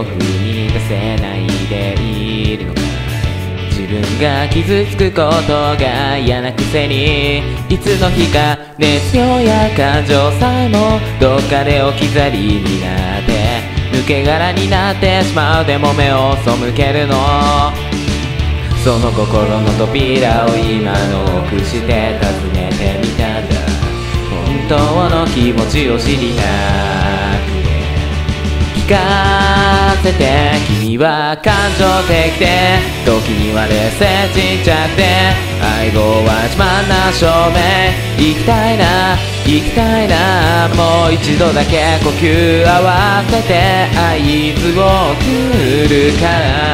を踏み出せないでいるのか。自分が傷つくことが嫌なくせに、いつの日か熱量や感情さえもどっかで置き去りになって抜け殻になってしまう。でも目を背けるの、その心の扉を今のくして訪ねてみたんだ。本当の気持ちを知りたくて聞かせて。君は感情的で時には冷静ちっちゃくて、相棒は自慢な証明。行きたいな行きたいな、もう一度だけ呼吸合わせて合図を送るから。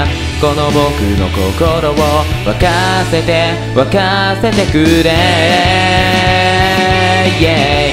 この僕の心を沸かせて沸かせてくれ、yeah。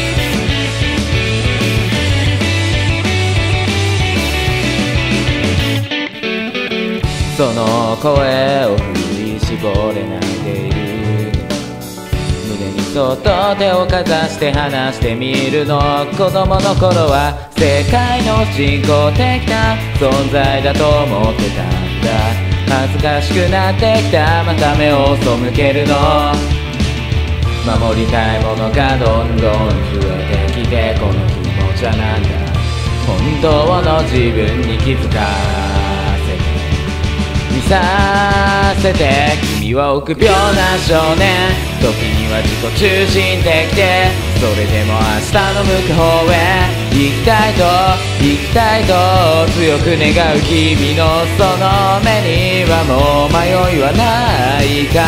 その声を振り絞れないでいる。胸にそっと手をかざして話してみるの。子供の頃は世界の人工的な存在だと思ってたんだ。恥ずかしくなってきた、また目を背けるの。守りたいものがどんどん増えてきて、この気持ちはなんだ。本当の自分に気づかせて見させて。君は臆病な少年、時には自己中心的で、それでも明日の向く方へ行きたいと行きたいと強く願う。君のその目にはもう迷いはないから、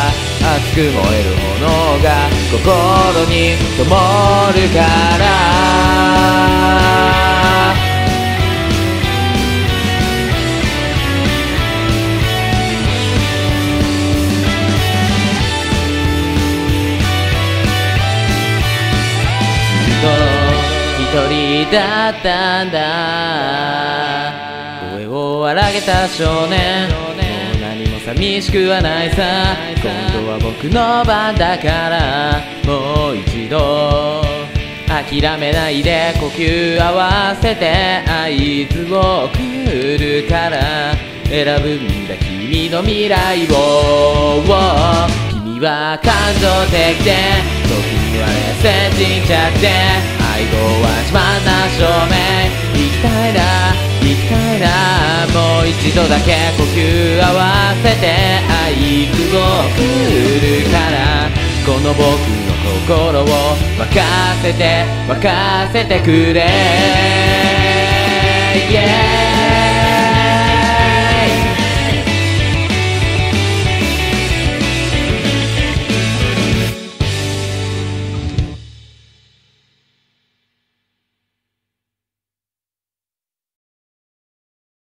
熱く燃える炎が心に灯るから。一人だったんだ、声を荒げた少年。もう何も寂しくはないさ、今度は僕の番だから。もう一度諦めないで呼吸合わせて合図を送るから。選ぶんだ君の未来を。君は感情的で時には冷静沈着で、相棒は自慢な証明。行きたいな行きたいな、もう一度だけ呼吸合わせて合図を送るから。この僕の心を任せてくれ、yeah。